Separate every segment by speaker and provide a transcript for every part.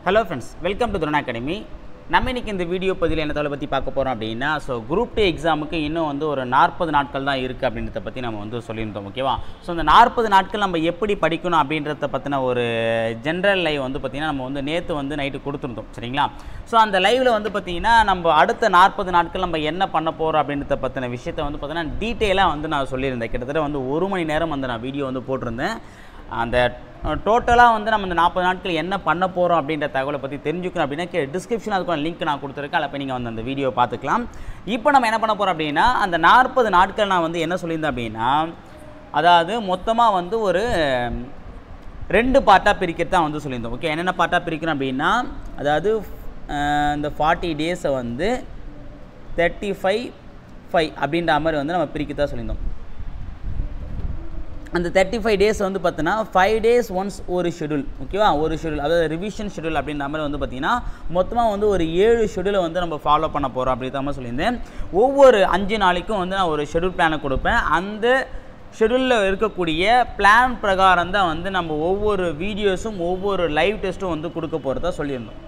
Speaker 1: Hello friends, welcome to Drone Academy. நம்ம இன்னைக்கு இந்த வீடியோ பதிவில் என்ன தகவலை பற்றி பார்க்க போகிறோம் அப்படின்னா குரூப் 2 எக்ஸாமுக்கு இன்னும் ஒரு 40 நாட்கள் தான் இருக்குது அப்படின்றத பற்றி நம்ம சொல்லியிருந்தோம். ஓகேவா? இந்த 40 நாட்கள் நம்ம எப்படி படிக்கணும் அப்படின்றத பற்றின ஒரு ஜென்ரல் லைவ் பார்த்திங்கன்னா நம்ம நேற்று நைட்டு கொடுத்துருந்தோம். சரிங்களா? அந்த லைவில் பார்த்திங்கன்னா நம்ம அடுத்த 40 நாட்கள் நம்ம என்ன பண்ண போகிறோம் அப்படின்றத பற்றின விஷயத்தை பார்த்திங்கன்னா டீட்டெயிலாக நான் சொல்லியிருந்தேன். கிட்டத்தட்ட 1 மணி நேரம் நான் வீடியோ போட்டிருந்தேன். அந்த டோட்டலாக நம்ம இந்த 40 நாட்கள் என்ன பண்ண போகிறோம் அப்படின்ற தகவலை பற்றி தெரிஞ்சுக்கணும் அப்படின்னா டிஸ்கிரிப்ஷன் அதுக்கான லிங்க் நான் கொடுத்துருக்கேன். அதில் போய் நீங்கள் அந்த வீடியோ பார்த்துக்கலாம். இப்போ நம்ம என்ன பண்ண போகிறோம் அப்படின்னா அந்த 40 நாட்கள் நான் என்ன சொல்லியிருந்தேன் அப்படின்னா அதாவது மொத்தமாக ஒரு 2 பார்ட்டாக பிரிக்கிறது தான் சொல்லியிருந்தோம். ஓகே, என்னென்ன பார்ட்டாக பிரிக்கணும் அப்படின்னா அதாவது இந்த 40 டேஸை 35 அப்படின்ற மாதிரி நம்ம பிரிக்கத்தான் சொல்லியிருந்தோம். அந்த 35 டேஸ் பார்த்தீங்கன்னா 5 டேஸ் ஒன்ஸ் ஒரு ஷெடியூல். ஓகேவா? ஒரு ஷெடியூல் அதாவது ரிவிஷன் ஷெடியூல் அப்படின்ற மாதிரி பார்த்தீங்கன்னா மொத்தமாக ஒரு 7 ஷெடியூலை நம்ம ஃபாலோ பண்ண போகிறோம் அப்படின்ற மாதிரி சொல்லியிருந்தேன். ஒவ்வொரு 5 நாளைக்கும் நான் ஒரு ஷெடியூல் பிளானை கொடுப்பேன். அந்த ஷெடியூலில் இருக்கக்கூடிய பிளான் பிரகாரம் தான் நம்ம ஒவ்வொரு வீடியோஸும் ஒவ்வொரு லைவ் டெஸ்ட்டும் கொடுக்க போகிறதா சொல்லியிருந்தோம்.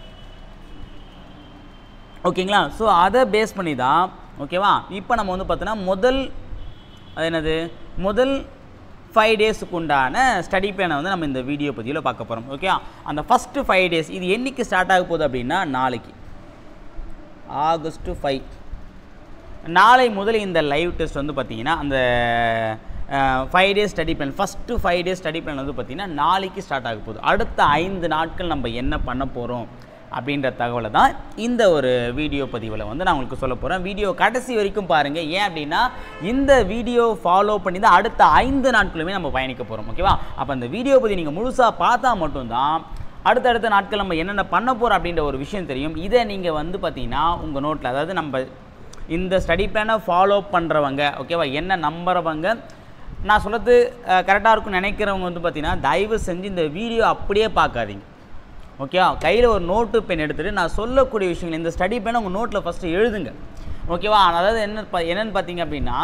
Speaker 1: ஓகேங்களா? அதை பேஸ் பண்ணி தான் ஓகேவா இப்போ நம்ம பார்த்தீங்கன்னா முதல் 5 டேஸுக்கு உண்டான ஸ்டடி பிளானை நம்ம இந்த வீடியோ பதிவில் பார்க்க போகிறோம். ஓகே, அந்த ஃபஸ்ட்டு 5 டேஸ் இது என்றைக்கு ஸ்டார்ட் ஆக போகுது அப்படின்னா நாளைக்கு ஆகஸ்ட் 5 நாளை முதல் இந்த லைவ் டெஸ்ட் பார்த்தீங்கன்னா அந்த 5 days study plan first 5 days study plan பார்த்தீங்கன்னா நாளைக்கு ஸ்டார்ட் ஆக போகுது. அடுத்த 5 நாட்கள் நம்ம என்ன பண்ண போகிறோம் அப்படின்ற தகவலை தான் இந்த ஒரு வீடியோ பதிவில் நான் உங்களுக்கு சொல்ல போகிறேன். வீடியோ கடைசி வரைக்கும் பாருங்கள். ஏன் அப்படின்னா இந்த வீடியோ ஃபாலோ பண்ணி தான் அடுத்த 5 நாட்களுமே நம்ம பயணிக்க போகிறோம். ஓகேவா? அப்போ அந்த வீடியோ பற்றி நீங்கள் முழுசாக பார்த்தா மட்டும்தான் அடுத்தடுத்த நாட்கள் நம்ம என்னென்ன பண்ண போகிறோம் அப்படின்ற ஒரு விஷயம் தெரியும். இதை நீங்கள் பார்த்தீங்கன்னா உங்கள் நோட்டில் அதாவது நம்ம இந்த ஸ்டடி பிளானை ஃபாலோ பண்ணுறவங்க ஓகேவா என்ன நம்புறவங்க நான் சொல்கிறது கரெக்டாக இருக்கும்னு நினைக்கிறவங்க பார்த்தீங்கன்னா தயவு செஞ்சு இந்த வீடியோ அப்படியே பார்க்காதீங்க. ஓகேவா? கையில் ஒரு நோட்டு பென் எடுத்துகிட்டு நான் சொல்லக்கூடிய விஷயங்கள் இந்த ஸ்டடி பெண்ணை உங்கள் நோட்டில் ஃபஸ்ட்டு எழுதுங்க. ஓகேவா? அதாவது என்னென்னு பார்த்தீங்க அப்படின்னா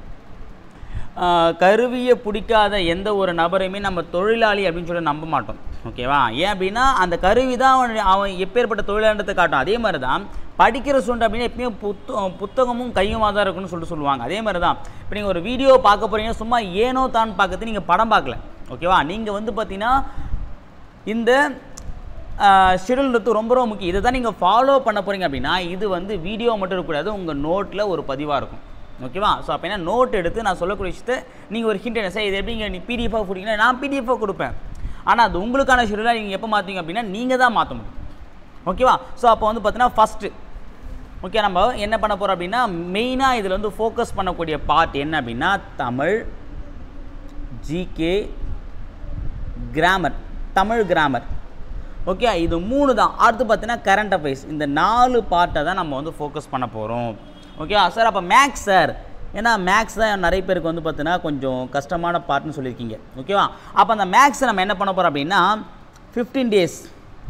Speaker 1: கருவியை பிடிக்காத எந்த ஒரு நபரையுமே நம்ம தொழிலாளி அப்படின்னு சொல்லி நம்ப மாட்டோம். ஓகேவா? ஏன் அப்படின்னா அந்த கருவி தான் அவன் எப்பேற்பட்ட தொழிலாளத்தை காட்டும். அதே மாதிரி தான் படிக்கிற ஸ்டூடெண்ட் அப்படின்னா எப்பயும் புத்தகமும் கையுமாக தான் இருக்குன்னு சொல்லுவாங்க. அதே மாதிரி தான் இப்போ நீங்கள் ஒரு வீடியோ பார்க்க போகிறீங்க, சும்மா ஏனோ தான் பார்க்கறது நீங்கள் படம் பார்க்கல. ஓகேவா? நீங்கள் பார்த்தீங்கன்னா இந்த ஷெடியூல் ரொம்ப ரொம்ப முக்கியம். இதை தான் நீங்கள் ஃபாலோ பண்ண போகிறீங்க அப்படின்னா இது வீடியோ மட்டும் இருக்கக்கூடாது, உங்கள் நோட்டில் ஒரு பதிவாக இருக்கும். ஓகேவா? அப்போ என்ன நோட் எடுத்து நான் சொல்லக்கூடிய விஷயத்தை நீங்கள் ஒரு ஹிண்ட் என்ன சார் இது எப்படிங்க நீ பிடிஎஃபாக கொடுத்தீங்கன்னா நான் பிடிஎஃபாக கொடுப்பேன். ஆனால் அது உங்களுக்கான ஷெடியூலாக நீங்கள் எப்போ மாற்றீங்க அப்படின்னா நீங்கள் தான் மாற்ற முடியும். ஓகேவா? அப்போ பார்த்தீங்கன்னா ஃபஸ்ட்டு ஓகே நம்ம என்ன பண்ண போகிறோம் அப்படின்னா மெயினாக இதில் ஃபோக்கஸ் பண்ணக்கூடிய பார்ட் என்ன அப்படின்னா Tamil, GK, grammar, Tamil grammar. Okay, இது 3 தான். அடுத்து பார்த்தீங்கன்னா கரண்ட் அஃபேர்ஸ். இந்த 4 பார்ட்டை தான் நம்ம ஃபோக்கஸ் பண்ண போகிறோம். ஓகே சார், அப்போ மேக்ஸ் சார் ஏன்னா மேக்ஸ் தான் நிறைய பேருக்கு பார்த்தீங்கன்னா கொஞ்சம் கஷ்டமான பார்ட்னு சொல்லியிருக்கீங்க. ஓகேவா? அப்போ அந்த மேக்ஸை நம்ம என்ன பண்ண போகிறோம் அப்படின்னா 15 டேஸ்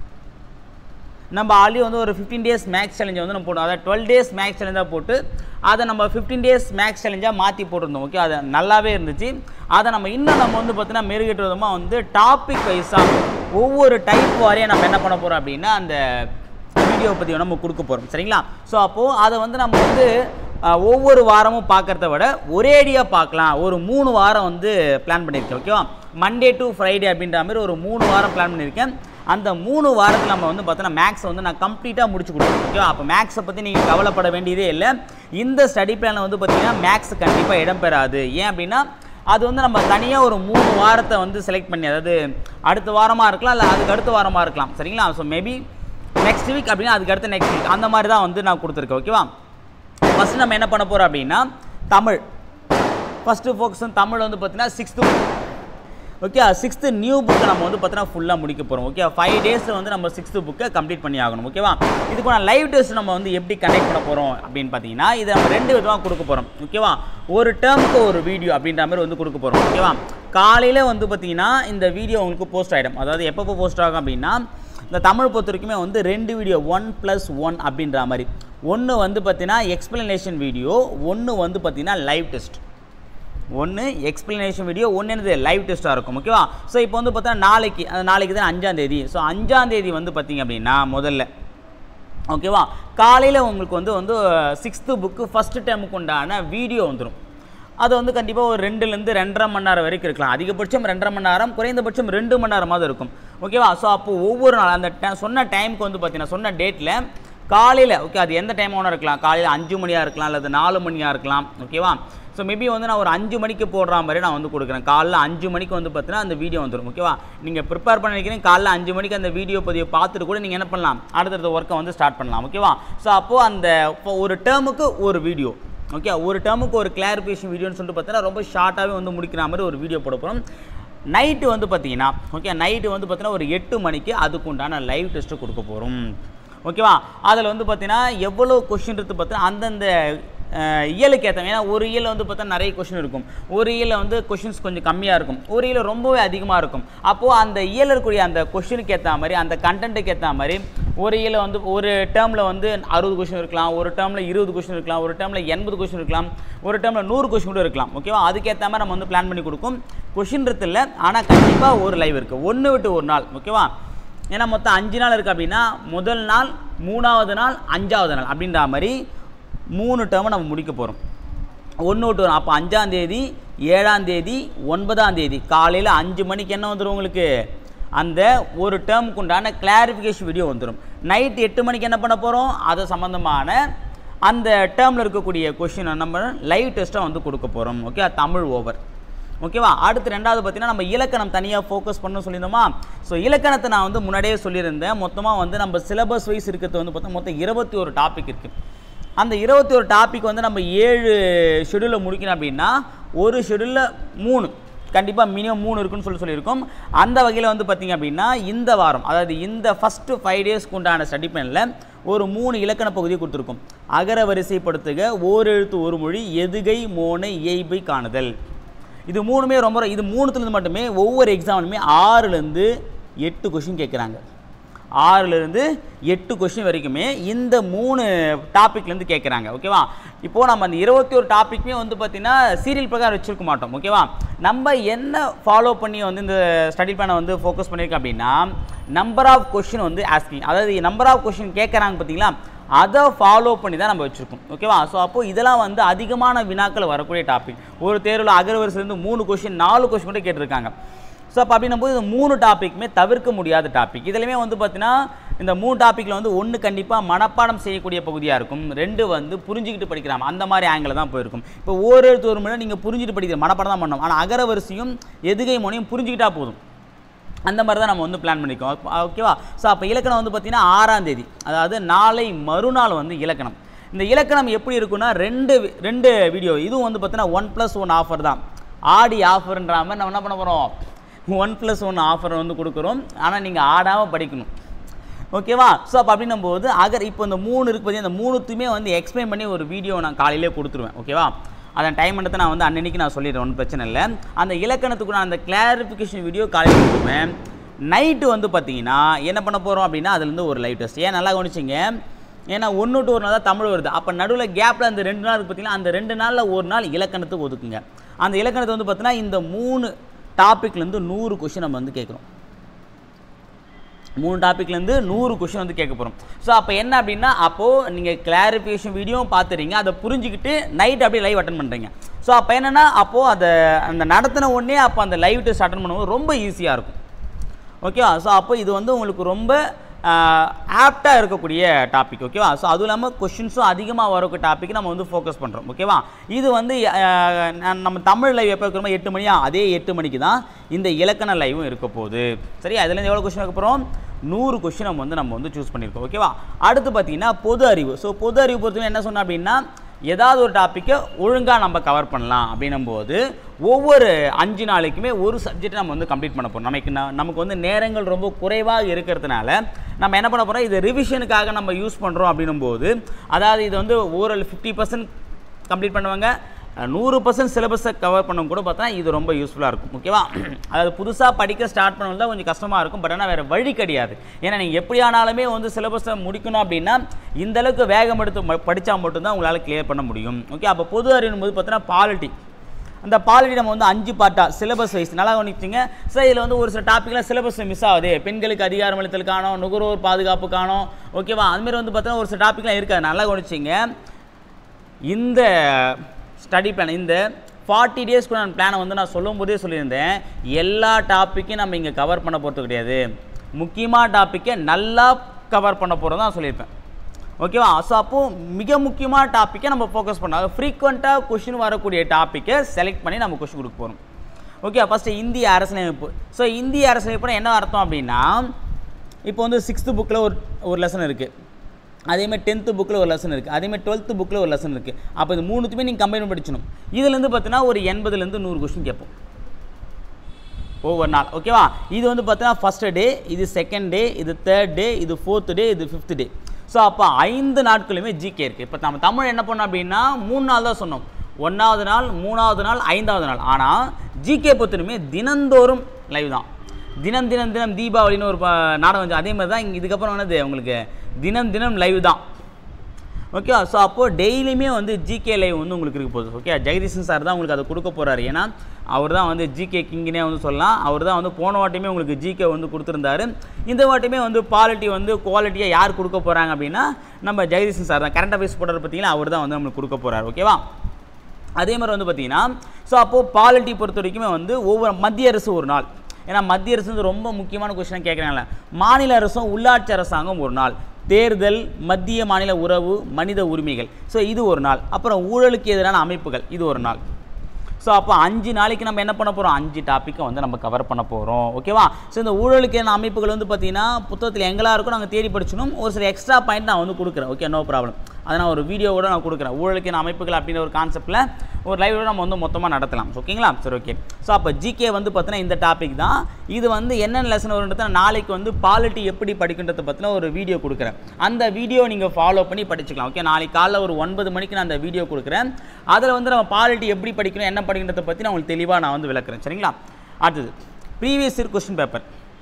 Speaker 1: நம்ம ஆல்ரெடி ஒரு 15 டேஸ் மேக்ஸ் சேலஞ்சை நம்ம போட்டோம். அதாவது 12 டேஸ் மேக்ஸ் சேலஞ்சாக போட்டு அதை நம்ம 15 டேஸ் மேக்ஸ் சேலஞ்சாக மாற்றி போட்டிருந்தோம். ஓகே, அது நல்லாவே இருந்துச்சு. அதை நம்ம இன்னும் நம்ம பார்த்தீங்கன்னா மெருகேற்ற விதமாக டாபிக் வைஸாக ஒவ்வொரு டைப் வாரியாக நம்ம என்ன பண்ண போகிறோம் அப்படின்னா அந்த வீடியோ பற்றி நம்ம கொடுக்க போகிறோம். சரிங்களா? அப்போது அதை நம்ம ஒவ்வொரு வாரமும் பார்க்குறத விட ஒரேடியாக பார்க்கலாம். ஒரு 3 வாரம் பிளான் பண்ணியிருக்கேன். ஓகேவா? மண்டே டு ஃப்ரைடே அப்படின்ற மாதிரி ஒரு 3 வாரம் பிளான் பண்ணியிருக்கேன். அந்த 3 வாரத்தில் நம்ம பார்த்தீங்கன்னா மேக்ஸை நான் கம்ப்ளீட்டாக முடிச்சு கொடுப்பேன். ஓகேவா? அப்போ மேக்ஸை பற்றி நீங்கள் கவலைப்பட வேண்டியதே இல்லை. இந்த ஸ்டடி பிளானில் பார்த்தீங்கன்னா மேக்ஸ் கண்டிப்பாக இடம்பெறாது. ஏன் அப்படின்னா அது நம்ம தனியாக ஒரு 3 வாரத்தை செலக்ட் பண்ணி அதாவது அடுத்த வாரமாக இருக்கலாம் இல்லை அதுக்கு அடுத்த வாரமாக இருக்கலாம். சரிங்களா? மேபி நெக்ஸ்ட் வீக் அப்படின்னா அதுக்கு அடுத்த நெக்ஸ்ட் வீக் அந்த மாதிரி தான் நான் கொடுத்துருக்கேன். ஓகேவா? ஃபஸ்ட்டு நம்ம என்ன பண்ண போகிறோம் அப்படின்னா தமிழ் ஃபஸ்ட்டு ஃபோக்கஸ் தமிழ் பார்த்தீங்கன்னா 6th book. Okay, 6th new புக்கை நம்ம பார்த்தீங்கன்னா ஃபுல்லாக முடிக்க போகிறோம். ஓகே, 5 டேஸில் நம்ம 6th புக்கை கம்ப்ளீட் பண்ணி ஆகணும். ஓகேவா? இதுக்கான லைவ் டெஸ்ட் நம்ம எப்படி கண்டக்ட் பண்ண போகிறோம் அப்படின்னு பார்த்தீங்கன்னா இதை நம்ம 2 விதமாக கொடுக்க போகிறோம். ஓகேவா? ஒரு டேர்முக்கு ஒரு வீடியோ அப்படின்ற மாதிரி கொடுக்க போகிறோம். ஓகேவா? காலையில் பார்த்தீங்கன்னா இந்த வீடியோ உங்களுக்கு போஸ்ட் ஆகிடும். அதாவது எப்போ போஸ்ட் ஆகும் அப்படின்னா இந்த தமிழ் பொறுத்த வரைக்குமே 2 வீடியோ 1+1 அப்படின்ற மாதிரி. ஒன்று பார்த்தீங்கன்னா எக்ஸ்பிளனேஷன் வீடியோ, ஒன்று பார்த்தீங்கன்னா லைவ் டெஸ்ட். ஒன்று எக்ஸ்பிளனேஷன் வீடியோ, ஒன்று என்னது லைவ் டெஸ்ட்டாக இருக்கும். ஓகேவா? ஸோ இப்போ வந்து பார்த்தா நாளைக்கு தான் 5ஆம் தேதி. ஸோ 5ஆம் தேதி வந்து பார்த்திங்க அப்படின்னா முதல்ல ஓகேவா காலையில் உங்களுக்கு வந்து 6th புக்கு ஃபஸ்ட்டு டேர்முக்கு உண்டான வீடியோ வந்துடும். அது வந்து கண்டிப்பாக ஒரு 2லேருந்து 2.5 மணி நேரம் வரைக்கும் இருக்கலாம். அதிகபட்சம் 2.5 மணி நேரம், குறைந்தபட்சம் 2 மணி நேரமாவது இருக்கும். ஓகேவா? ஸோ அப்போது ஒவ்வொரு நாள் அந்த சொன்ன டைமுக்கு வந்து பார்த்தீங்கன்னா சொன்ன டேட்டில் காலையில் ஓகே அது எந்த டைம் வேணால் இருக்கலாம். காலையில் 5 மணியாக இருக்கலாம், அல்லது 4 மணியாக இருக்கலாம். ஓகேவா? ஸோ மேபி வந்து நான் ஒரு 5 மணிக்கு போடுற மாதிரி நான் வந்து கொடுக்குறேன். காலைல 5 மணிக்கு வந்து பார்த்தீங்கன்னா அந்த வீடியோ வந்துடும். ஓகேவா? நீங்கள் ப்ரிப்பேர் பண்ண நினைக்கிறீங்க, காலைல 5 மணிக்கு அந்த வீடியோ பதிவை பார்த்துட்டு கூட நீங்கள் என்ன பண்ணலாம், அடுத்தடுத்த ஒர்க்கை வந்து ஸ்டார்ட் பண்ணலாம். ஓகேவா? ஸோ அப்போது அந்த ஒரு டேர்முக்கு ஒரு வீடியோ, ஓகே ஒரு டேர்முக்கு ஒரு கிளாரிஃபிகேஷன் வீடியோன்னு சொல்லிட்டு பார்த்தீங்கன்னா ரொம்ப ஷார்ட்டாகவே வந்து முடிக்கிற மாதிரி ஒரு வீடியோ போட போகிறோம். நைட்டு வந்து பார்த்தீங்கன்னா ஓகே நைட்டு வந்து பார்த்தீங்கன்னா ஒரு 8 மணிக்கு அதுக்கு உண்டான லைவ் டெஸ்ட்டு கொடுக்க போகிறோம். ஓகேவா? அதில் வந்து பார்த்தீங்கன்னா எவ்வளோ கொஷின்றது பார்த்தீங்கன்னா அந்தந்த இயலுக்கு ஏற்ற, ஏன்னா ஒரு இயலில் வந்து பார்த்தா நிறைய கொஷின் இருக்கும், ஒரு இயலில் வந்து கொஷின்ஸ் கொஞ்சம் கம்மியாக இருக்கும், ஒரு இயலில் ரொம்பவே அதிகமாக இருக்கும். அப்போது அந்த இயலில் இருக்கக்கூடிய அந்த கொஷினுக்கு ஏற்ற மாதிரி, அந்த கண்டென்ட்டுக்கு ஏற்ற மாதிரி ஒரு இயலில் வந்து ஒரு டேர்மில் வந்து 60 கொஷின் இருக்கலாம், ஒரு டேர்மில் 20 கொஷின் இருக்கலாம், ஒரு டேர்மில் 80 கொஷின் இருக்கலாம், ஒரு டேர்மில் 100 கொஷின் கூட இருக்கலாம். ஓகேவா? அதுக்கேற்ற மாதிரி நம்ம வந்து பிளான் பண்ணி கொடுக்கும். கொஷின்றது இல்லை, ஆனால் கண்டிப்பாக ஒரு லைவ் இருக்குது, ஒன்று விட்டு ஒரு நாள். ஓகேவா? ஏன்னா மொத்தம் 5 நாள் இருக்குது அப்படின்னா முதல் நாள், 3ஆவது நாள், 5ஆவது நாள் அப்படின்ற மாதிரி 3 டேர்மை நம்ம முடிக்க போகிறோம். 1 விட்டு வரும். அப்போ 5ஆம் தேதி, 7ஆம் தேதி, 9ஆம் தேதி காலையில் 5 மணிக்கு என்ன வந்துடும் உங்களுக்கு, அந்த ஒரு டேர்முக்கு உண்டான கிளாரிஃபிகேஷன் வீடியோ வந்துடும். நைட் 8 மணிக்கு என்ன பண்ண போகிறோம், அது சம்மந்தமான அந்த டேர்மில் இருக்கக்கூடிய கொஷினை நம்ம லைவ் டெஸ்ட்டாக வந்து கொடுக்க போகிறோம். Okay Tamil over. ஓகேவா? அடுத்து 2வது பார்த்தீங்கன்னா நம்ம இலக்கணம் தனியாக ஃபோக்கஸ் பண்ணணும்னு சொல்லியிருந்தோமா. ஸோ இலக்கணத்தை நான் வந்து முன்னாடியே சொல்லியிருந்தேன். மொத்தமாக வந்து நம்ம சிலபஸ் வைஸ் இருக்கிறது வந்து பார்த்தா மொத்தம் 21 டாபிக் இருக்குது. அந்த 21 டாபிக் வந்து நம்ம 7 ஷெடியூலில் முடிக்கணும் அப்படின்னா ஒரு ஷெடியூலில் 3 கண்டிப்பாக மினிமம் 3 இருக்குன்னு சொல்லியிருக்கோம். அந்த வகையில் வந்து பார்த்திங்க அப்படின்னா இந்த வாரம், அதாவது இந்த ஃபஸ்ட்டு 5 டேஸ்க்கு உண்டான ஸ்டடி பிளானில் ஒரு 3 இலக்கண பகுதியை கொடுத்துருக்கோம். அகர வரிசைப்படுத்துக, ஓரெழுத்து ஒரு மொழி, எதுகை மோனை இயைபை காணுதல். இது 3மே ரொம்ப, இது 3த்துலேருந்து மட்டுமே ஒவ்வொரு எக்ஸாம்லுமே 6லேருந்து 8 கொஷின் கேட்குறாங்க. 6லேருந்து 8 கொஷின் வரைக்குமே இந்த 3 டாப்பிக்லேருந்து கேட்குறாங்க. ஓகேவா? இப்போது நம்ம அந்த 21 டாப்பிக்குமே வந்து பார்த்திங்கன்னா சீரியல் பிரகாரம் வச்சுருக்க மாட்டோம். ஓகேவா? நம்ம என்ன ஃபாலோ பண்ணி வந்து இந்த ஸ்டடி பிளானை வந்து ஃபோக்கஸ் பண்ணியிருக்கோம் அப்படின்னா நம்பர் ஆஃப் கொஷின் வந்து ஆஸ்கிங், அதாவது நம்பர் ஆஃப் கொஷின் கேட்குறாங்க பார்த்தீங்களா, அதை ஃபாலோ பண்ணி தான் நம்ம வச்சுருக்கோம். ஓகேவா? ஸோ அப்போது இதெல்லாம் வந்து அதிகமான வினாக்கள் வரக்கூடிய டாபிக். ஒரு தேர்வில் அகரவரிசையிலேருந்து 3 கொஷின் 4 கொஷின் கூட கேட்டிருக்காங்க. ஸோ அப்போ அப்படின்னும் போது இந்த 3 டாப்பிக்குமே தவிர்க்க முடியாத டாபிக். இதுலையுமே வந்து பார்த்தீங்கன்னா இந்த 3 டாப்பிக்கில் வந்து 1 கண்டிப்பாக மனப்பாடம் செய்யக்கூடிய பகுதியாக இருக்கும், 2 வந்து புரிஞ்சுக்கிட்டு படிக்கிறாங்க, அந்த மாதிரி ஆங்கிள் தான் போயிருக்கும். இப்போ ஓரெழுத்து ஒரு மணி நீங்கள் புரிஞ்சுட்டு படிக்கிற மனப்பாடம் தான் பண்ணணும், ஆனால் அகரவரிசையும் எதுகை மோனையும் புரிஞ்சுக்கிட்டா போதும். அந்த மாதிரி தான் நம்ம வந்து பிளான் பண்ணிக்கோம். ஓகேவா? ஸோ அப்போ இலக்கணம் வந்து பார்த்திங்கன்னா 6ஆம் தேதி, அதாவது நாளை மறுநாள் வந்து இலக்கணம். இந்த இலக்கணம் எப்படி இருக்குன்னா ரெண்டு வீடியோ, இதுவும் வந்து பார்த்தீங்கன்னா 1+1 ஆஃபர் தான். ஆடி ஆஃபர்ன்ற மாதிரி நம்ம என்ன பண்ண போகிறோம், 1+1 ஆஃபர் வந்து கொடுக்குறோம். ஆனால் நீங்கள் ஆடாமல் படிக்கணும். ஓகேவா? ஸோ அப்போ அப்படின்னும் போது இப்போ இந்த 3 இருக்குது பார்த்தீங்கன்னா, இந்த 3த்துமே வந்து எக்ஸ்பிளைன் பண்ணி ஒரு வீடியோ நான் காலையிலே கொடுத்துருவேன். ஓகேவா? அதன் டைம் எடுத்து நான் வந்து அன்னைக்கு நான் சொல்லிடுறேன், ஒன்றும் பிரச்சனை இல்லை. அந்த இலக்கணத்துக்கு நான் அந்த கிளாரிஃபிகேஷன் வீடியோ காலையில் கொடுத்துருவேன். நைட்டு வந்து பார்த்தீங்கன்னா என்ன பண்ண போகிறோம் அப்படின்னா அதுலேருந்து ஒரு லைவ் டெஸ்ட். ஏன் நல்லா கவனிச்சிங்க, ஏன்னா 1 to 1 நாள் தான் தமிழ் வருது. அப்போ நடுவில் கேப்பில் அந்த 2 நாள் இருக்குது பார்த்தீங்கன்னா, அந்த 2 நாளில் ஒரு நாள் இலக்கணத்துக்கு ஒதுக்குங்க. அந்த இலக்கணத்தை வந்து பார்த்தீங்கன்னா இந்த 3 டாப்பிக்லேருந்து 100 கொஷின் நம்ம வந்து கேட்குறோம். 3 டாப்பிக்லேருந்து 100 கொஷின் வந்து கேட்க போகிறோம். ஸோ அப்போ என்ன அப்படின்னா அப்போது நீங்கள் கிளாரிஃபிகேஷன் வீடியோவும் பார்த்துறீங்க, அதை புரிஞ்சுக்கிட்டு நைட் அப்படியே லைவ் அட்டன் பண்ணுறீங்க. ஸோ அப்போ என்னென்னா அப்போது அந்த நடத்தின உடனே அப்போ அந்த லைவ் டெஸ்ட் அட்டன் பண்ணும்போது ரொம்ப ஈஸியாக இருக்கும். ஓகேவா? ஸோ அப்போ இது வந்து உங்களுக்கு ரொம்ப ஆப்டாக இருக்கக்கூடிய டாபிக். ஓகேவா? ஸோ அதுவும் இல்லாமல் கொஷின்ஸும் அதிகமாக வரக்கூடிய டாபிக் நம்ம வந்து ஃபோக்கஸ் பண்ணுறோம். ஓகேவா? இது வந்து நம்ம தமிழ் லைவ் எப்போ இருக்கிறோமோ 8 மணியா, அதே 8 மணிக்கு தான் இந்த இலக்கண லைவும் இருக்க போகுது. சரியா? இதுலேருந்து எவ்வளோ கொஷின் வைக்க போகிறோம், 100 கொஷின் நம்ம வந்து சூஸ் பண்ணியிருக்கோம். ஓகேவா? அடுத்து பார்த்தீங்கன்னா பொது அறிவு. ஸோ பொது அறிவு பொறுத்தவரை என்ன சொன்னோம் அப்படின்னா ஏதாவது ஒரு டாப்பிக்கை ஒழுங்காக நம்ம கவர் பண்ணலாம் அப்படின்னும்போது ஒவ்வொரு 5 நாளைக்குமே ஒரு சப்ஜெக்ட் நம்ம வந்து கம்ப்ளீட் பண்ண போகிறோம். நமக்கு வந்து நேரங்கள் ரொம்ப குறைவாக இருக்கிறதுனால நம்ம என்ன பண்ண போகிறோம், இது ரிவிஷனுக்காக நம்ம யூஸ் பண்ணுறோம் அப்படின்னும்போது, அதாவது இது வந்து ஓரல் 50% கம்ப்ளீட் பண்ணுவாங்க, 100% சிலபஸை கவர் பண்ணவும் கூட பார்த்தா இது ரொம்ப யூஸ்ஃபுல்லாக இருக்கும். ஓகேவா? அதாவது புதுசாக படிக்க ஸ்டார்ட் பண்ணது தான் கொஞ்சம் கஷ்டமாக இருக்கும். பட் ஆனால் வேறு வழி கிடையாது. ஏன்னா நீங்கள் எப்படி ஆனாலுமே வந்து சிலபஸை முடிக்கணும் அப்படின்னா இந்தளவுக்கு வேகம் எடுத்து படித்தா மட்டும்தான் உங்களால் கிளியர் பண்ண முடியும். ஓகே? அப்போ பொது அறிவும் போது பார்த்தீங்கன்னா பாலிட்டி, இந்த பாலிட்டி நம்ம வந்து 5 பார்ட்டாக சிலபஸ் வைஸ் நல்லா கவனிச்சிங்க. சார் இதில் வந்து ஒரு சில டாப்பிக்லாம் சிலபஸ் மிஸ் ஆகுது, பெண்களுக்கு அதிகாரமளித்தல் காணும், நுகர்வோர் பாதுகாப்பு காணும், ஓகேவா, அதுமாரி வந்து பார்த்தீங்கன்னா ஒரு சில டாப்பிக்லாம் இருக்காது. நல்லா கவனிச்சிங்க. இந்த ஸ்டடி பிளான் இந்த 40 டேஸ்க்கு நான் பிளானை வந்து நான் சொல்லும் போதே சொல்லியிருந்தேன், எல்லா டாப்பிக்கையும் நம்ம இங்கே கவர் பண்ண போகிறது கிடையாது, முக்கியமான டாப்பிக்கை நல்லா கவர் பண்ண போகிறது தான் சொல்லியிருப்பேன். ஓகேவா. ஸோ அப்போது மிக முக்கியமான டாப்பிக்கை நம்ம ஃபோக்கஸ் பண்ணால் ஃப்ரீக்வெண்ட்டாக கொஷின் வரக்கூடிய டாப்பிக்கை செலக்ட் பண்ணி நம்ம கொஷின் கொடுக்க போகிறோம். ஓகே. ஃபஸ்ட்டு இந்திய அரசியலமைப்பு. ஸோ இந்திய அரசியலமைப்புனா என்ன அர்த்தம் அப்படின்னா, இப்போ வந்து 6th புக்கில் ஒரு லெசன் இருக்குது, அதேமாதிரி 10th புக்கில் ஒரு லெசன் இருக்குது, அதேமாதிரி 12th புக்கில் ஒரு லெசன் இருக்குது. அப்போ இது மூணுத்துமே நீங்கள் கம்பைன் படிச்சணும். இதுலேருந்து பார்த்தீங்கன்னா ஒரு 80லேருந்து 100 கொஷின் கேட்போம் ஒவ்வொரு நாள். ஓகேவா. இது வந்து பார்த்தீங்கன்னா ஃபஸ்ட்டு டே, இது செகண்ட் டே, இது தேர்ட் டே, இது 4th டே, இது 5th டே. ஸோ அப்போ 5 நாட்களுமே ஜிகே இருக்குது. இப்போ நம்ம தமிழ் என்ன பண்ணோம் அப்படின்னா 3 நாள் தான் சொன்னோம், 1வது நாள், 3வது நாள், 5வது நாள். ஆனால் ஜிகே பொறுத்தனுமே தினந்தோறும் லைவ் தான். தினம் தினம் தினம் தீபாவளின்னு ஒரு நாடகம் வந்து அதே மாதிரி தான் இதுக்கப்புறம் என்னது உங்களுக்கு தினம் தினம் லைவ் தான். ஓகே. ஸோ அப்போது டெய்லியுமே வந்து ஜிகே லைவ் வந்து உங்களுக்கு இருக்க போகுது. ஓகே. ஜெகதீசன் சார் தான் உங்களுக்கு அதை கொடுக்க போகிறாரு. ஏன்னா அவர் தான் வந்து ஜிகே கிங்கினே வந்து சொல்லலாம். அவர் தான் வந்து போன வாட்டியுமே உங்களுக்கு ஜிகே வந்து கொடுத்துருந்தாரு. இந்த வாட்டியுமே வந்து பாலிட்டி வந்து குவாலிட்டியாக யார் கொடுக்க போகிறாங்க அப்படின்னா நம்ம ஜெகதீசன் சார் தான். கரண்ட் அஃபேர்ஸ் போடுறது பார்த்தீங்கன்னா அவர் தான் வந்து நம்மளுக்கு கொடுக்க போகிறார். ஓகேவா. அதே மாதிரி வந்து பார்த்தீங்கன்னா ஸோ அப்போது பாலிட்டி பொறுத்த வரைக்குமே வந்து ஒவ்வொரு மத்திய அரசு ஒரு நாள், ஏன்னா மத்திய அரசு வந்து ரொம்ப முக்கியமான கொஸ்டின் கேட்குறாங்களே, மாநில அரசும் உள்ளாட்சி அரசாங்கம் ஒரு நாள், தேர்தல், மத்திய மாநில உறவு, மனித உரிமைகள், ஸோ இது ஒரு நாள், அப்புறம் ஊழலுக்கு எதிரான அமைப்புகள், இது ஒரு நாள். ஸோ அப்போ 5 நாளைக்கு நம்ம என்ன பண்ண போகிறோம், 5 டாப்பிக்கை வந்து நம்ம கவர் பண்ண போகிறோம். ஓகேவா. ஸோ இந்த ஊழலுக்கு எதிரான அமைப்புகள் வந்து பார்த்தீங்கன்னா புத்தகத்தில் எங்கெல்லாம் இருக்கும் நாங்கள் தேடி படிச்சணும். ஒரு சில எக்ஸ்ட்ரா பாயிண்ட் நான் வந்து கொடுக்குறேன். Okay, no problem. அதை நான் ஒரு வீடியோவோட நான் கொடுக்குறேன். ஊழலுக்கு எதிரான அமைப்புகள் அப்படின்ற ஒரு கான்செப்ட்டில் ஒரு லைவோட நம்ம வந்து மொத்தமாக நடத்தலாம். ஓகேங்களா. சரி, ஓகே. ஸோ அப்போ ஜிகே வந்து பார்த்தீங்கன்னா இந்த டாபிக் தான். இது வந்து என்னென்ன லெசன் வருன்றதை நாளைக்கு வந்து பாலிட்டி எப்படி படிக்கின்றதை பற்றின ஒரு வீடியோ கொடுக்குறேன். அந்த வீடியோ நீங்கள் ஃபாலோ பண்ணி படிச்சுக்கலாம். ஓகே. நாளைக்கு காலைல ஒரு 9 மணிக்கு நான் அந்த வீடியோ கொடுக்குறேன். அதில் வந்து நம்ம பாலிட்டி எப்படி படிக்கணும், என்ன படிக்கின்றதை பற்றி நான் உங்களுக்கு தெளிவாக நான் வந்து விளக்குறேன். சரிங்களா. அடுத்தது previous year question paper.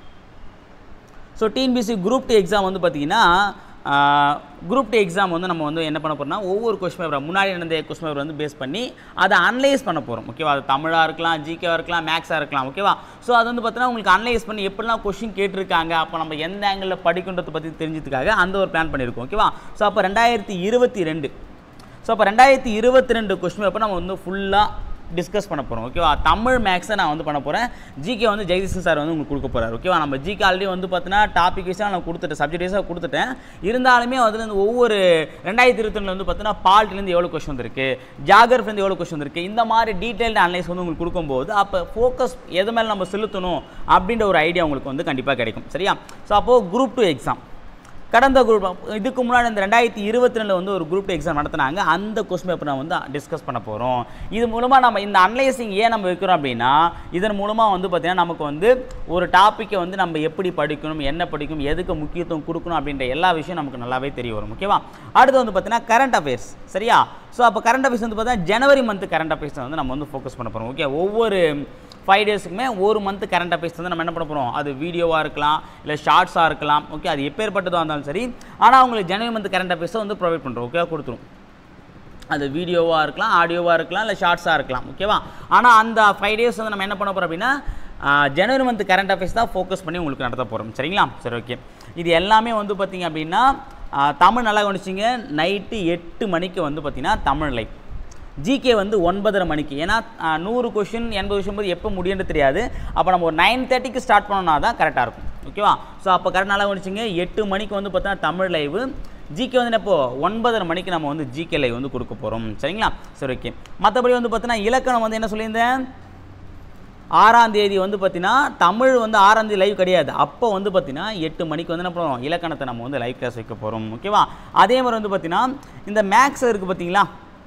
Speaker 1: So TNPSC group 2 exam வந்து பார்த்தீங்கன்னா குரூப் 2 எக்ஸாம் வந்து நம்ம வந்து என்ன பண்ண போகிறோம்னா ஒவ்வொரு கொஸ்டின் பேப்பர் முன்னாடி நடந்த கொஸ்டின் பேப்பர் வந்து பேஸ் பண்ணி அதை அனலைஸ் பண்ண போகிறோம். ஓகேவா. அது தமிழாக இருக்கலாம், ஜிகேவாக இருக்கலாம், மேக்ஸாக இருக்கலாம். ஓகேவா. ஸோ அது வந்து பார்த்தீங்கன்னா உங்களுக்கு அனலைஸ் பண்ணி எப்படிலாம் கொஸ்டின் கேட்டிருக்காங்க, அப்போ நம்ம எந்த ஆங்கிளில் படிக்கின்றதை பற்றி தெரிஞ்சதுக்காக அந்த ஒரு பிளான் பண்ணியிருக்கோம். ஓகேவா. ஸோ அப்போ 2022 ஸோ அப்போ 2022 கொஸ்டின் பேப்பர் நம்ம வந்து ஃபுல்லாக டிஸ்கஸ் பண்ண போகிறோம். ஓகேவா. தமிழ் மேக்ஸை நான் வந்து பண்ண போகிறேன். ஜிகே வந்து ஜெகதீசன் சார் வந்து உங்களுக்கு கொடுக்க போகிறார். ஓகேவா. நம்ம ஜிகே ஆல்ரெடி வந்து பார்த்தீங்கன்னா டாபிக் வைஸாக நான் கொடுத்துட்டேன், சப்ஜெக்ட் வைஸாக கொடுத்துட்டேன். இருந்தாலுமே அதுலேருந்து ஒவ்வொரு 2022 வந்து பார்த்தீங்கன்னா பால்ட்லேருந்து எவ்வளோ கொஸ்டின் வந்திருக்கு, ஜியாகிரஃபிலேருந்து எவ்வளோ கொஸ்டின் வந்திருக்கு, இந்த மாதிரி டீட்டெயில்டு அனலைஸ் வந்து உங்களுக்கு கொடுக்கும்போது அப்போ ஃபோக்கஸ் எது மேலே நம்ம செலுத்தணும் அப்படின்ற ஒரு ஐடியா உங்களுக்கு வந்து கண்டிப்பாக கிடைக்கும். சரியா. ஸோ அப்போது குரூப் 2 எக்ஸாம் கடந்த குரூப் இதுக்கு முன்னாடி இந்த 2022 வந்து ஒரு குரூப் 2 எக்ஸாம் நடத்தினாங்க. அந்த கொஸ்டின் பேப்பர் நான் வந்து டிஸ்கஸ் பண்ண போகிறோம். இது மூலமாக நம்ம இந்த அனலைசிங் ஏன் நம்ம வைக்கிறோம் அப்படின்னா இதன் மூலமாக வந்து பார்த்திங்கன்னா நமக்கு வந்து ஒரு டாப்பிக்கை வந்து நம்ம எப்படி படிக்கணும், என்ன படிக்கணும், எதுக்கு முக்கியத்துவம் கொடுக்கணும் அப்படின்ற எல்லா விஷயம் நமக்கு நல்லாவே தெரிய வரும். ஓகேவா. அடுத்து வந்து பார்த்திங்கன்னா கரண்ட் அஃபேர்ஸ். சரியா. ஸோ அப்போ கரண்ட் அஃபேர்ஸ் வந்து பார்த்தீங்கன்னா ஜனவரி மந்த் கரண்ட் அஃபேர்ஸ் வந்து நம்ம வந்து ஃபோக்கஸ் பண்ண போகிறோம். ஓகே. ஒவ்வொரு 5 டேஸுக்குமே ஒரு மந்த் கரண்ட் அஃபேர்ஸ் வந்து நம்ம என்ன பண்ண போகிறோம், அது வீடியோவாக இருக்கலாம், இல்லை ஷார்ட்ஸாக இருக்கலாம். ஓகே. அது எப்பேற்பட்டதாக இருந்தாலும் சரி, ஆனால் அவங்களுக்கு ஜனவரி மந்த் கரண்ட் அஃபேர்ஸை வந்து ப்ரொவைட் பண்ணுறோம். ஓகே, கொடுத்துரும். அது வீடியோவாக இருக்கலாம், ஆடியோவாக இருக்கலாம், இல்லை ஷார்ட்ஸாக இருக்கலாம். ஓகேவா. ஆனால் அந்த 5 டேஸ் வந்து நம்ம என்ன பண்ண போகிறோம் அப்படின்னா ஜனவரி மந்த் கரண்ட் அஃபேர்ஸ் தான் ஃபோக்கஸ் பண்ணி உங்களுக்கு நடத்த போகிறோம். சரிங்களா. சரி, ஓகே. இது எல்லாமே வந்து பார்த்திங்க அப்படின்னா தமிழ் நல்லா கவனிச்சிங்க. நைட்டு 8 மணிக்கு வந்து பார்த்திங்கன்னா தமிழ் லைவ். ஜிகே வந்து 9:30 மணிக்கு. ஏன்னா 100 கொஷின் 80 கொஷின் போது எப்போ முடியும்னு தெரியாது. அப்போ நம்ம ஒரு 9:30க்கு ஸ்டார்ட் பண்ணோன்னா தான் கரெக்டாக இருக்கும். ஓகேவா. ஸோ அப்போ கரெக்ட் நல்லா கவனிச்சிங்க. 8 மணிக்கு வந்து பார்த்தா தமிழ் லைவு. ஜிகே வந்து எப்போ 9:30 மணிக்கு நம்ம வந்து ஜிகே லைவ் வந்து கொடுக்க போகிறோம். சரிங்களா. சரி, ஓகே. மற்றபடி வந்து பார்த்தீங்கன்னா இலக்கணம் வந்து என்ன சொல்லியிருந்தேன், 6ஆம் தேதி வந்து பார்த்தீங்கன்னா தமிழ் வந்து 6ஆம் தேதி லைவ் கிடையாது. அப்போ வந்து பார்த்தீங்கன்னா 8 மணிக்கு வந்து என்ன பண்ணுவோம், இலக்கணத்தை நம்ம வந்து லைவ் கிளாஸ் வைக்க போகிறோம். ஓகேவா. அதே மாதிரி வந்து பார்த்தீங்கன்னா இந்த மேக்ஸ் இருக்குது பார்த்தீங்களா,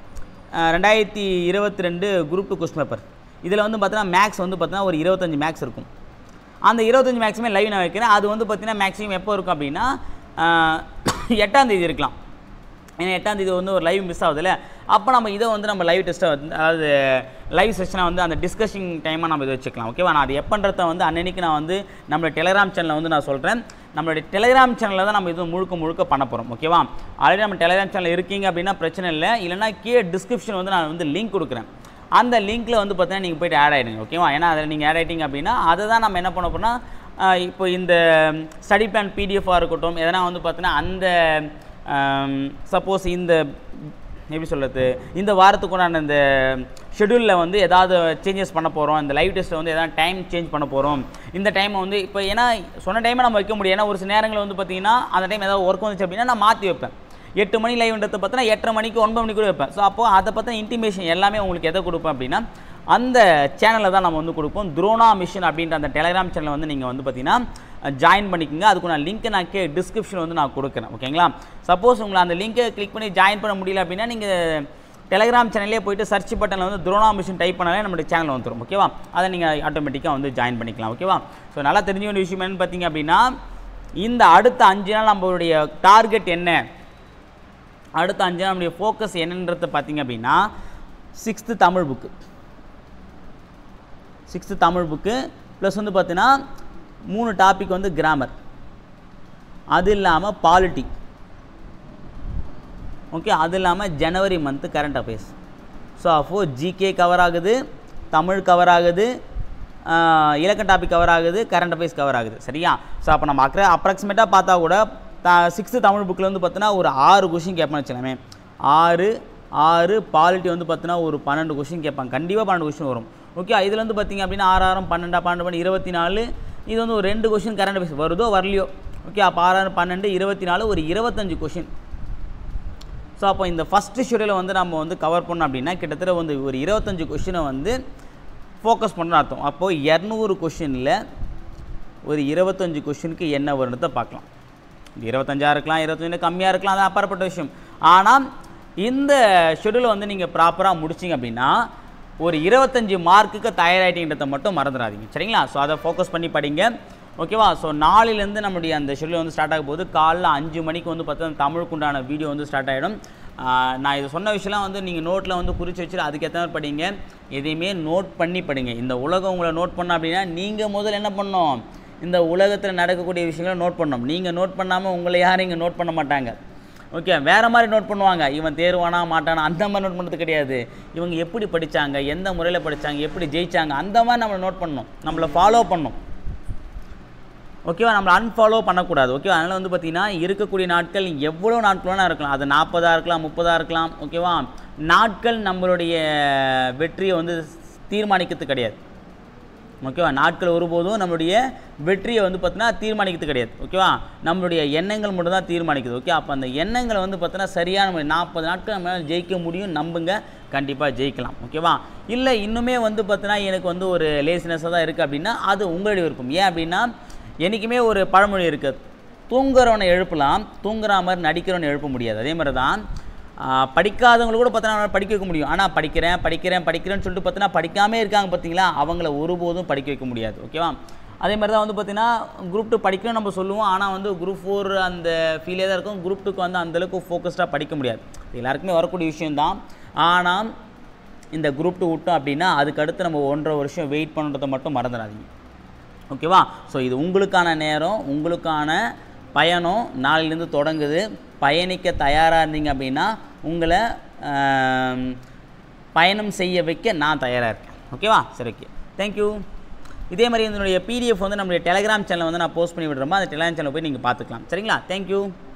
Speaker 1: 2022 குரூப் 2 கொஸ்டின் பேப்பர். இதில் வந்து பார்த்தீங்கன்னா மேக்ஸ் வந்து பார்த்தீங்கன்னா ஒரு 25 மேக்ஸ் இருக்கும். அந்த 25 மேக்ஸுமே லைவ் நான் வைக்கிறேன். அது வந்து பார்த்தீங்கன்னா மேக்ஸிமம் எப்போ இருக்கும் அப்படின்னா 8ஆம் தேதி இருக்கலாம். ஏன்னா 8ஆம் தேதி வந்து ஒரு லைவ் மிஸ் ஆகுதுல்ல, அப்போ நம்ம இதை வந்து நம்ம லைவ் டெஸ்ட்டை வந்து அதாவது லைவ் செஷனை வந்து அந்த டிஸ்கஷிங் டைமாக நம்ம இதை வச்சுக்கலாம். ஓகேவா. நான் அது எப்போன்றத வந்து அன்னைக்கு நான் வந்து நம்மளோட டெலிகிராம் சேனலில் வந்து நான் சொல்கிறேன். நம்மளுடைய டெலிகிராம் சேனலில் தான் நம்ம இது முழுக்க பண்ண போகிறோம். ஓகேவா. ஆல்ரெடி நம்ம டெலிகிராம் சேனல் இருக்கீங்க அப்படின்னா பிரச்சனை இல்லை. இல்லைனா கீழே டிஸ்கிரிப்ஷன் வந்து நான் வந்து லிங்க் கொடுக்குறேன். அந்த லிங்க்கில் வந்து பார்த்தீங்கன்னா நீங்கள் போய்ட்டு ஆட் ஆகிடுங்க ஓகேவா. ஏன்னா அதில் நீங்கள் ஆட் ஆகிட்டீங்க அப்படின்னா அதை தான் நம்ம என்ன பண்ண போகிறோம்னா இப்போ இந்த ஸ்டடி பிளான் பிடிஎஃபாக இருக்கட்டும் எதனா வந்து பார்த்தீங்கன்னா அந்த சப்போஸ் இந்த எப்படி சொல்கிறது இந்த வாரத்துக்குண்டான இந்த ஷெடியூலில் வந்து ஏதாவது சேஞ்சஸ் பண்ண போகிறோம், இந்த லைவ் டெஸ்ட்டில் வந்து எதாவது டைம் சேஞ்ச் பண்ண போகிறோம், இந்த டைமை வந்து இப்போ ஏன்னா சொன்ன டைமை நம்ம வைக்க முடியும். ஏன்னா ஒரு சில நேரங்களில் வந்து பார்த்திங்கன்னா அந்த டைம் ஏதாவது ஒர்க் வந்துச்சு அப்படின்னா நான் மாற்றி வைப்பேன். 8 மணி லைவ்ன்றதை பார்த்தீங்கன்னா 8:30 மணிக்கு 9 மணிக்கு கூட வைப்பேன். ஸோ அப்போது அதை பற்றின இன்டிமேஷன் எல்லாமே உங்களுக்கு எதை கொடுப்பேன் அப்படின்னா அந்த சேனலில் தான் நம்ம வந்து கொடுப்போம். துரோணா மிஷன் அப்படின்ற அந்த டெலிகிராம் சேனலை வந்து நீங்கள் வந்து பார்த்தீங்கன்னா ஜாயின் பண்ணிக்கோங்க. அதுக்கு நான் லிங்க்கை நான் டிஸ்கிரிப்ஷன் வந்து நான் கொடுக்குறேன் ஓகேங்களா. சப்போஸ் உங்களை அந்த லிங்கை கிளிக் பண்ணி ஜாயின் பண்ண முடியல அப்படின்னா நீங்கள் டெலிகிராம் சேனல்லே போய்ட்டு சர்ச் பட்டனில் வந்து துரோணா மிஷன் டைப் பண்ணாலே நம்மளுடைய சேனல் வந்துடும் ஓகேவா. அதை நீங்கள் ஆட்டோமேட்டிக்காக வந்து ஜாயின் பண்ணிக்கலாம் ஓகேவா. ஸோ நல்லா தெரிஞ்ச வேண்டிய விஷயம் என்னன்னு பார்த்தீங்க அப்படின்னா இந்த அடுத்த 5 நாள் நம்மளுடைய டார்கெட் என்ன, அடுத்த 5 நாள் நம்மளுடைய ஃபோக்கஸ் என்னன்றதை பார்த்தீங்க அப்படின்னா 6th தமிழ் புக்கு ப்ளஸ் வந்து பார்த்தீங்கன்னா 3 டாபிக் வந்து கிராமர், அது இல்லாமல் பாலிட்டி ஓகே, அது இல்லாமல் ஜனவரி மந்த்து கரண்ட் அஃபேர்ஸ். ஸோ அப்போ ஜிகே கவர் ஆகுது, தமிழ் கவர் ஆகுது, இலக்கண டாபிக் கவர் ஆகுது, கரண்ட் அஃபேர்ஸ் கவர் ஆகுது சரியா. ஸோ அப்போ நம்ம அப்ராக்சிமேட்டாக பார்த்தா கூட 6th தமிழ் புக்கில் வந்து பார்த்தீங்கன்னா ஒரு 6 கொஷின் கேட்பேன்னு வச்சுக்கலாமே. 6 பாலிட்டி வந்து பார்த்தீங்கன்னா ஒரு 12 கொஷின் கேட்பாங்க, கண்டிப்பாக 12 கொஷின் வரும் ஓகே. இதில் வந்து பார்த்தீங்க அப்படின்னா 6 6 12 12 24 இது வந்து ஒரு 2 கொஷின் கரண்ட் அஃபேர்ஸ் வருதோ வரலையோ ஓகே. அப்போ 6 6 12 24 ஒரு 25 கொஷின். ஸோ அப்போ இந்த ஃபஸ்ட்டு ஷெடியூலை வந்து நம்ம வந்து கவர் பண்ணோம் அப்படின்னா கிட்டத்தட்ட வந்து ஒரு 25 கொஷினை வந்து ஃபோக்கஸ் பண்ணுறோன்னு அர்த்தம். அப்போது 200 கொஷினில் ஒரு 25 கொஷினுக்கு என்ன வருன்றதை பார்க்கலாம். 25 இருக்கலாம், 25 கம்மியாக இருக்கலாம், அது அப்பாற்பட்ட விஷயம். ஆனால் இந்த ஷெடியூலை வந்து நீங்கள் ப்ராப்பராக முடிச்சிங்க அப்படின்னா ஒரு 25 மார்க்குக்கு தயாராகிட்டீங்கிறத மட்டும் மறந்துடாதீங்க சரிங்களா. ஸோ அதை ஃபோக்கஸ் பண்ணி படிங்க ஓகேவா. ஸோ நாளிலேருந்து நம்மளுடைய அந்த ஷெடியூல் வந்து ஸ்டார்ட் ஆக போகுது. காலைல 5 மணிக்கு வந்து பார்த்தா தமிழுக்குண்டான வீடியோ வந்து ஸ்டார்ட் ஆகிடும். நான் இது சொன்ன விஷயம்லாம் வந்து நீங்கள் நோட்டில் வந்து குறித்து வச்சுட்டு அதுக்கேற்ற மாதிரி படிங்க. எதையுமே நோட் பண்ணி படிங்க. இந்த உலகம் உங்களை நோட் பண்ண அப்படின்னா நீங்கள் முதல்ல என்ன பண்ணணும், இந்த உலகத்தில் நடக்கக்கூடிய விஷயங்களை நோட் பண்ணணும். நீங்கள் நோட் பண்ணாமல் உங்களை யாரும் இங்கே நோட் பண்ண மாட்டாங்க ஓகே. வேறு மாதிரி நோட் பண்ணுவாங்க, இவன் தேர்வானா மாட்டானா அந்த மாதிரி நோட் பண்ணுறது கிடையாது. இவங்க எப்படி படித்தாங்க, எந்த முறையில் படித்தாங்க, எப்படி ஜெயித்தாங்க அந்த மாதிரி நம்மளை நோட் பண்ணணும், நம்மளை ஃபாலோ பண்ணணும் ஓகேவா. நம்மளை அன்ஃபாலோ பண்ணக்கூடாது ஓகேவா. அதனால் வந்து பார்த்திங்கன்னா இருக்கக்கூடிய நாட்கள் எவ்வளோ நாட்களோனா இருக்கலாம், அது 40 இருக்கலாம், 30 இருக்கலாம் ஓகேவா. நாட்கள் நம்மளுடைய வெற்றியை வந்து தீர்மானிக்கிறது கிடையாது ஓகேவா. நாட்கள் ஒருபோதும் நம்மளுடைய வெற்றியை வந்து பார்த்தீங்கன்னா தீர்மானிக்கிறது கிடையாது ஓகேவா. நம்மளுடைய எண்ணங்கள் மட்டும் தான் தீர்மானிக்குது ஓகே. அப்போ அந்த எண்ணங்களை வந்து பார்த்தீங்கன்னா சரியான 40 நாட்கள் நம்மளால் ஜெயிக்க முடியும், நம்புங்க கண்டிப்பாக ஜெயிக்கலாம் ஓகேவா. இல்லை இன்னுமே வந்து பார்த்தீங்கன்னா எனக்கு வந்து ஒரு லேசினஸாக தான் இருக்குது அப்படின்னா அது உங்களுடைய விருப்பம். ஏன் அப்படின்னா என்றைக்குமே ஒரு பழமொழி இருக்குது, தூங்குறவனை எழுப்பலாம், தூங்குற மாதிரி நடிக்கிறவனை எழுப்ப முடியாது. அதே மாதிரி தான் படிக்காதவங்களை கூட பார்த்தீங்கன்னா படிக்க வைக்க முடியும். ஆனால் படிக்கிறேன்னு சொல்லிட்டு பார்த்தீங்கன்னா படிக்காமே இருக்காங்க பார்த்தீங்களா, அவங்கள ஒருபோதும் படிக்க வைக்க முடியாது ஓகேவா. அதே மாதிரி தான் வந்து பார்த்திங்கன்னா குரூப் 2 படிக்கணும் நம்ம சொல்லுவோம், ஆனால் வந்து குரூப் 4 அந்த ஃபீலே தான் இருக்கும். குரூப் 2க்கு வந்து அந்தளவுக்கு ஃபோக்கஸ்டாக படிக்க முடியாது, எல்லாருக்குமே வரக்கூடிய விஷயந்தான். ஆனால் இந்த குரூப் 2 விட்டோம் அப்படின்னா அதுக்கடுத்து நம்ம 1.5 வருஷம் வெயிட் பண்ணுறதை மட்டும் மறந்துடாதீங்க ஓகேவா. ஸோ இது உங்களுக்கான நேரம், உங்களுக்கான பயணம் நாளிலேருந்து தொடங்குது. பயணிக்க தயாராக இருந்தீங்க அப்படின்னா உங்களை பயணம் செய்ய வைக்க நான் தயாராக இருக்கேன் ஓகேவா. சரி ஓகே, தேங்க்யூ. இதே மாதிரி இதனுடைய பிடிஎஃப் வந்து நம்மளுடைய டெலிகிராம் சேனலில் வந்து நான் போஸ்ட் பண்ணி விடுறோமா, அந்த டெலிகிராம் சேனல் போய் நீங்கள் பார்த்துக்கலாம் சரிங்களா. தேங்க்யூ.